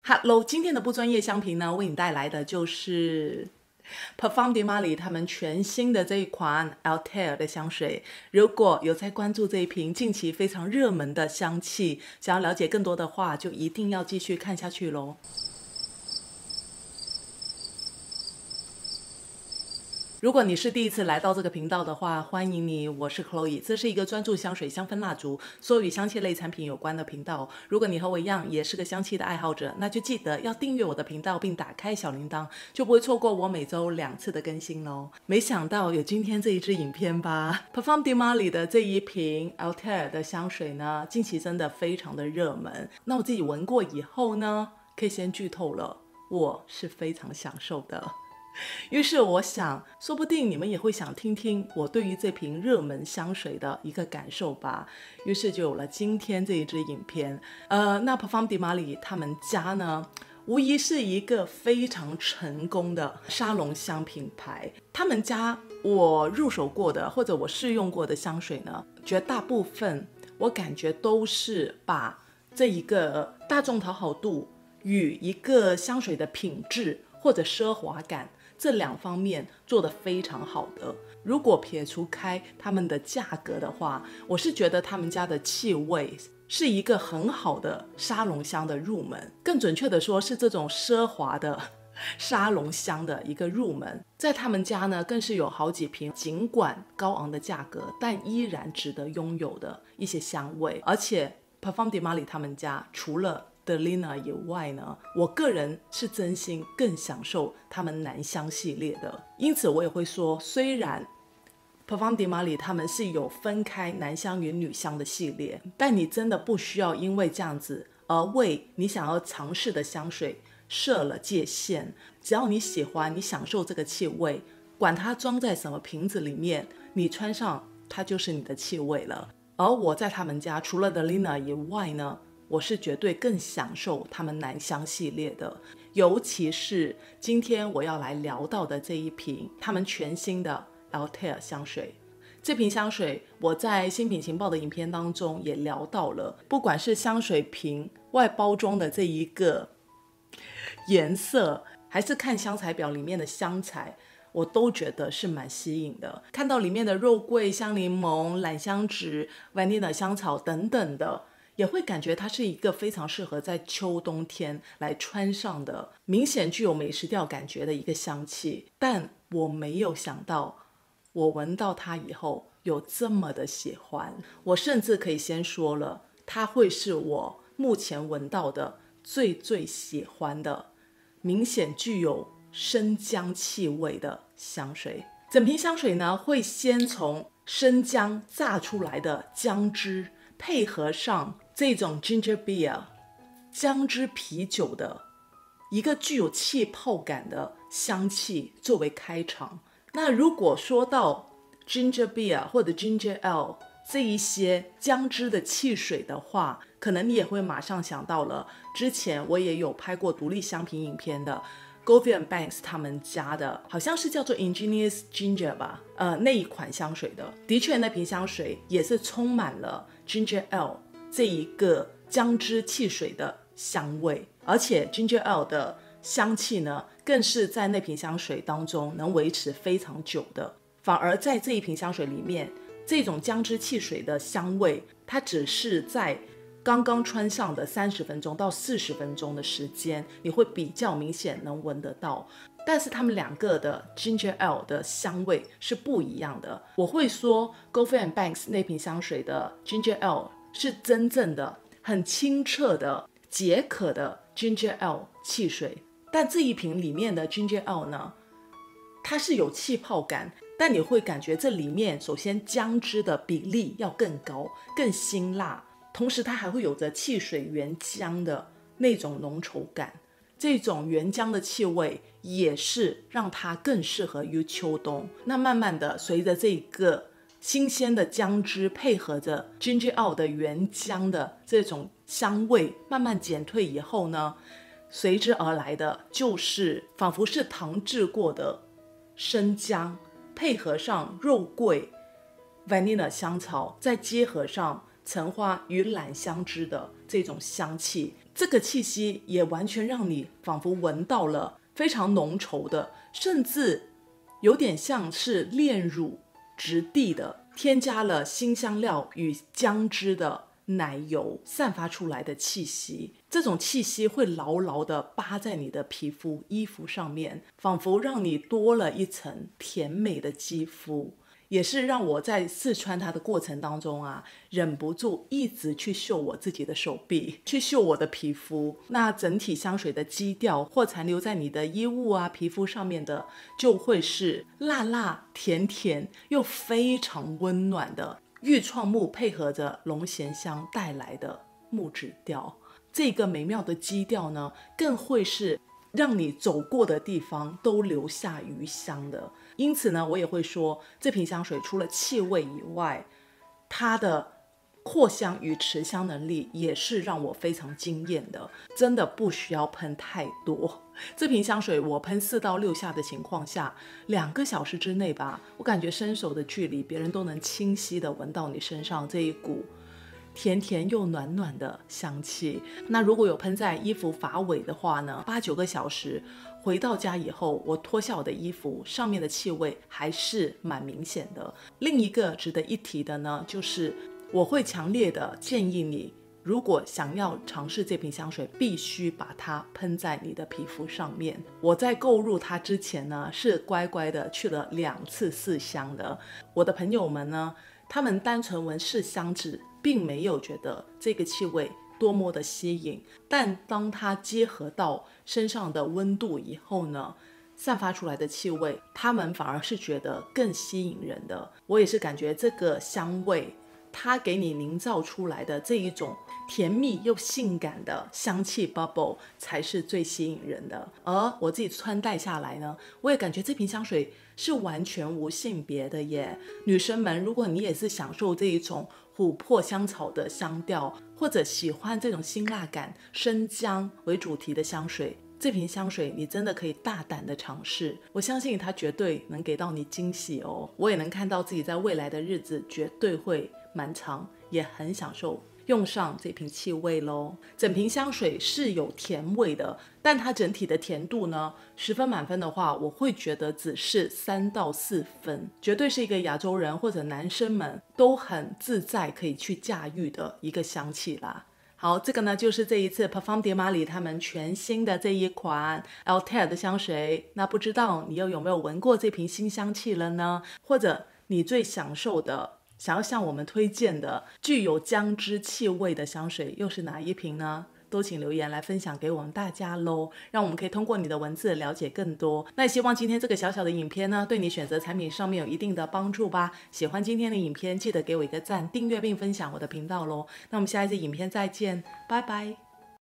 Hello，今天的不专业香评呢，为你带来的就是 Parfums de Marly 他们全新的这一款 Altair 的香水。如果有在关注这一瓶近期非常热门的香气，想要了解更多的话，就一定要继续看下去咯。如果你是第一次来到这个频道的话，欢迎你，我是 Chloe， 这是一个专注香水、香氛蜡烛，所有与香气类产品有关的频道。如果你和我一样也是个香气的爱好者，那就记得要订阅我的频道并打开小铃铛，就不会错过我每周2次的更新咯。没想到有今天这一支影片吧。Parfums de Marly 的这一瓶 Altair 的香水呢，近期真的非常的热门。那我自己闻过以后呢，可以先剧透了，我是非常享受的。于是我想，说不定你们也会想听听我对于这瓶热门香水的一个感受吧。于是就有了今天这一支影片。那 Parfums de Marly 他们家呢，无疑是一个非常成功的沙龙香品牌。他们家我入手过的或者我试用过的香水呢，绝大部分我感觉都是把这一个大众讨好度与一个香水的品质或者奢华感这2方面做得非常好的。如果撇除开他们的价格的话，我是觉得他们家的气味是一个很好的沙龙香的入门，更准确的说是这种奢华的沙龙香的一个入门。在他们家呢，更是有好几瓶尽管高昂的价格但依然值得拥有的一些香味。而且 Parfums de Marly 他们家除了Delina 以外呢，我个人是真心更享受他们男香系列的。因此我也会说，虽然 Parfums de Marly 他们是有分开男香与女香的系列，但你真的不需要因为这样子而为你想要尝试的香水设了界限。只要你喜欢，你享受这个气味，管它装在什么瓶子里面，你穿上它就是你的气味了。而我在他们家除了 Delina 以外呢，我是绝对更享受他们男香系列的。尤其是今天我要来聊到的这一瓶他们全新的 Altair 香水。这瓶香水我在新品情报的影片当中也聊到了，不管是香水瓶外包装的这一个颜色，还是看香材表里面的香材，我都觉得是蛮吸引的。看到里面的肉桂、香柠檬、兰香脂、vanilla 香草等等的，也会感觉它是一个非常适合在秋冬天来穿上的，明显具有美食调感觉的一个香气。但我没有想到，我闻到它以后有这么的喜欢。我甚至可以先说了，它会是我目前闻到的最喜欢的，明显具有生姜气味的香水。整瓶香水呢，会先从生姜榨出来的姜汁，配合上这种 ginger beer 姜汁啤酒的一个具有气泡感的香气作为开场。那如果说到 ginger beer 或者 ginger ale 这一些姜汁的汽水的话，可能你也会马上想到了之前我也有拍过独立香品影片的 Govian Banks 他们家的，好像是叫做 Ingenious Ginger 吧，那一款香水的。的确那瓶香水也是充满了 ginger ale 这一个姜汁汽水的香味，而且 ginger ale 的香气呢，更是在那瓶香水当中能维持非常久的。反而在这一瓶香水里面，这种姜汁汽水的香味，它只是在刚刚穿上的30分钟到40分钟的时间，你会比较明显能闻得到。但是他们2个的 ginger ale 的香味是不一样的。我会说 Govian Banks 那瓶香水的 ginger ale 是真正的很清澈的解渴的 ginger ale 汽水，但这一瓶里面的 ginger ale 呢，它是有气泡感，但你会感觉这里面首先姜汁的比例要更高，更辛辣，同时它还会有着汽水原浆的那种浓稠感。这种原浆的气味也是让它更适合于秋冬。那慢慢的随着这个新鲜的姜汁配合着 ginger ale 的原浆的这种香味慢慢减退以后呢，随之而来的就是仿佛是糖制过的生姜，配合上肉桂、vanilla 香草，再结合上橙花与兰香脂的这种香气， 这个气息也完全让你仿佛闻到了非常浓稠的，甚至有点像是炼乳质地的，添加了辛香料与姜汁的奶油散发出来的气息。这种气息会牢牢地扒在你的皮肤衣服上面，仿佛让你多了一层甜美的肌肤，也是让我在试穿它的过程当中啊，忍不住一直去嗅我自己的手臂，去嗅我的皮肤。那整体香水的基调或残留在你的衣物啊、皮肤上面的，就会是辣辣甜甜又非常温暖的愈创木配合着龙涎香带来的木质调。这个美妙的基调呢，更会是让你走过的地方都留下余香的。因此呢，我也会说，这瓶香水除了气味以外，它的扩香与持香能力也是让我非常惊艳的，真的不需要喷太多。这瓶香水我喷4到6下的情况下，2个小时之内吧，我感觉伸手的距离，别人都能清晰的闻到你身上这一股甜甜又暖暖的香气。那如果有喷在衣服发尾的话呢，8、9个小时回到家以后，我脱下我的衣服，上面的气味还是蛮明显的。另一个值得一提的呢，就是我会强烈的建议你，如果想要尝试这瓶香水，必须把它喷在你的皮肤上面。我在购入它之前呢，是乖乖的去了2次试香的。我的朋友们呢，他们单纯闻试香纸，并没有觉得这个气味多么的吸引，但当它结合到身上的温度以后呢，散发出来的气味，他们反而是觉得更吸引人的。我也是感觉这个香味，它给你营造出来的这一种甜蜜又性感的香气 bubble 才是最吸引人的。而我自己穿戴下来呢，我也感觉这瓶香水是完全无性别的耶。女生们，如果你也是享受这一种琥珀香草的香调，或者喜欢这种辛辣感、生姜为主题的香水，这瓶香水你真的可以大胆的尝试，我相信它绝对能给到你惊喜哦。我也能看到自己在未来的日子绝对会蛮长，也很享受用上这瓶气味咯。整瓶香水是有甜味的，但它整体的甜度呢，10分满分的话，我会觉得只是3到4分，绝对是一个亚洲人或者男生们都很自在可以去驾驭的一个香气啦。好，这个呢就是这一次 Parfum de Marly 他们全新的这一款 Altair 的香水。那不知道你又有没有闻过这瓶新香气了呢？或者你最享受的，想要向我们推荐的具有姜汁气味的香水又是哪一瓶呢？都请留言来分享给我们大家咯，让我们可以通过你的文字了解更多。那也希望今天这个小小的影片呢，对你选择产品上面有一定的帮助吧。喜欢今天的影片，记得给我一个赞，订阅并分享我的频道咯。那我们下一次影片再见，拜拜。